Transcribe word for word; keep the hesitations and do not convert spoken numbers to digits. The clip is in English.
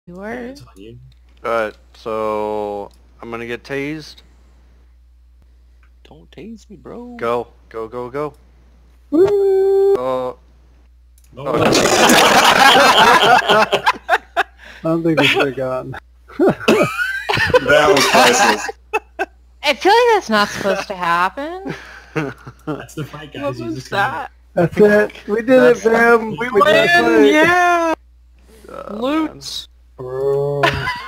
You Yeah, were. it's on you. Alright, so I'm gonna get tased. Don't tase me, bro. Go, go, go, go. Woo! Oh. Oh, Oh. I don't think they should have gone. That was priceless. I feel like that's not supposed to happen. That's the fight, guys. What You was just that? That's it. We did it, That's- fam. We We did Win! it. Yeah! Uh, Loot! Bro.